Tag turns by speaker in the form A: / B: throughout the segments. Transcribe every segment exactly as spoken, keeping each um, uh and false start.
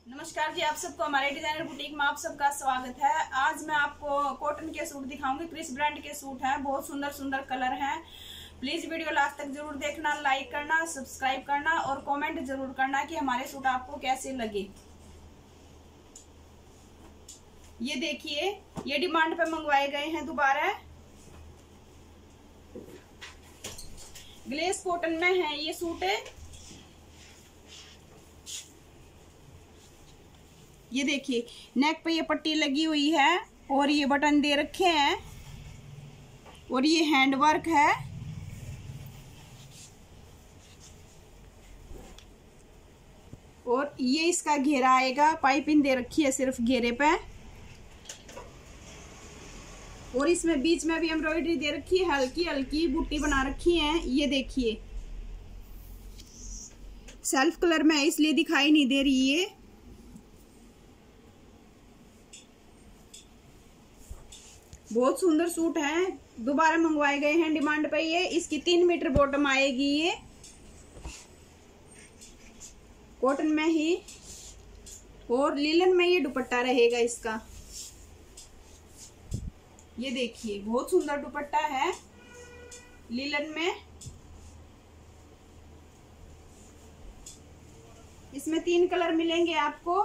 A: नमस्कार जी, आप सबको हमारे डिजाइनर बुटीक में आप सबका स्वागत है। आज मैं आपको कॉटन के सूट दिखाऊंगी। क्रिस ब्रांड के सूट हैं, बहुत सुंदर सुंदर कलर हैं। प्लीज वीडियो लास्ट तक जरूर देखना, लाइक करना, सब्सक्राइब करना और कमेंट जरूर करना कि हमारे सूट आपको कैसे लगे। ये देखिए, ये डिमांड पे मंगवाए गए हैं दोबारा। ग्लेस कॉटन में है ये सूट। ये देखिए, नेक पे ये पट्टी लगी हुई है और ये बटन दे रखे हैं और ये हैंड वर्क है। और ये इसका घेरा आएगा, पाइपिंग दे रखी है सिर्फ घेरे पे। और इसमें बीच में भी एम्ब्रॉयडरी दे रखी है, हल्की हल्की बूटी बना रखी है। ये देखिए, सेल्फ कलर में है इसलिए दिखाई नहीं दे रही है। बहुत सुंदर सूट है, दोबारा मंगवाए गए हैं डिमांड पे। ये इसकी तीन मीटर बॉटम आएगी, ये कॉटन में ही और लिलन में ये दुपट्टा रहेगा इसका। ये देखिए, बहुत सुंदर दुपट्टा है लिलन में। इसमें तीन कलर मिलेंगे आपको।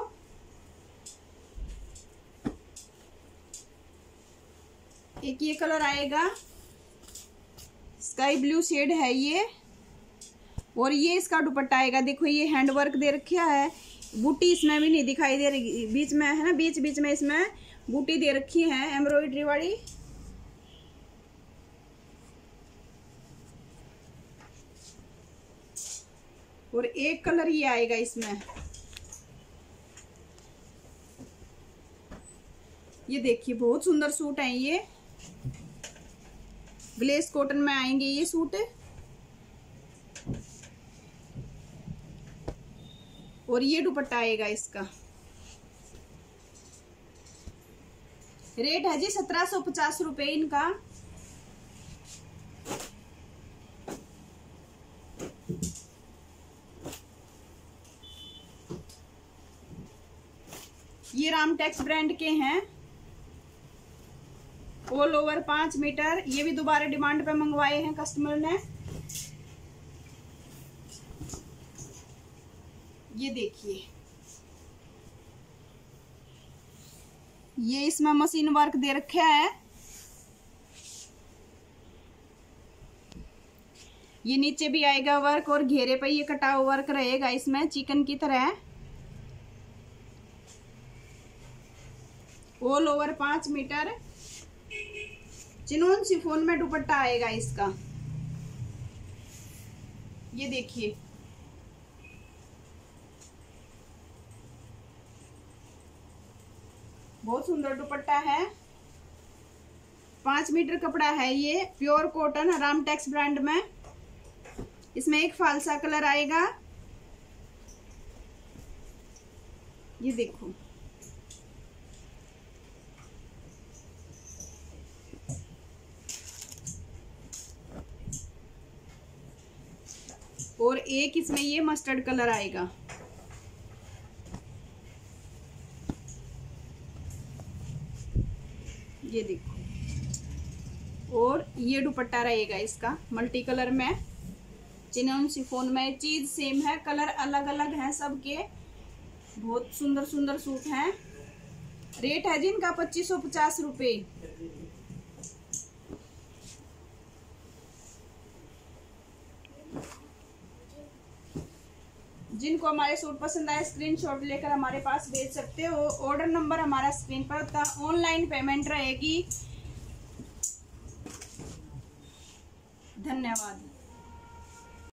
A: एक ये कलर आएगा, स्काई ब्लू शेड है ये। और ये इसका दुपट्टा आएगा। देखो, ये हैंड वर्क दे रखा है, बूटी इसमें भी नहीं दिखाई दे रही, बीच में है ना, बीच बीच में इसमें बूटी दे रखी है एम्ब्रॉयडरी वाली। और एक कलर ये आएगा इसमें। ये देखिए, बहुत सुंदर सूट है ये। ग्लेस कॉटन में आएंगे ये सूट। और ये दुपट्टा आएगा इसका। रेट है जी सत्रह सौ पचास रुपए इनका। ये रामटेक्स ब्रांड के हैं, ऑल ओवर पांच मीटर। ये भी दोबारा डिमांड पे मंगवाए हैं कस्टमर ने। ये देखिए, ये इसमें मशीन वर्क दे रखा है। ये नीचे भी आएगा वर्क और घेरे पे ये कटा हुआ वर्क रहेगा इसमें, चिकन की तरह। ऑल ओवर पांच मीटर चिनोन शिफॉन में दुपट्टा आएगा इसका। ये देखिए, बहुत सुंदर दुपट्टा है। पांच मीटर कपड़ा है ये, प्योर कॉटन रामटेक्स ब्रांड में। इसमें एक फालसा कलर आएगा। ये देखो, और एक इसमें ये मस्टर्ड कलर आएगा। ये देखो, और ये दुपट्टा रहेगा इसका मल्टी कलर में, चिनोन शिफॉन में। चीज सेम है, कलर अलग अलग हैं सबके। बहुत सुंदर सुंदर सूट हैं। रेट है जिनका पच्चीस सौ पचास रुपये। जिनको हमारे सूट पसंद आए स्क्रीनशॉट लेकर हमारे पास भेज सकते हो। ऑर्डर नंबर हमारा स्क्रीन पर होता है। ऑनलाइन पेमेंट रहेगी। धन्यवाद।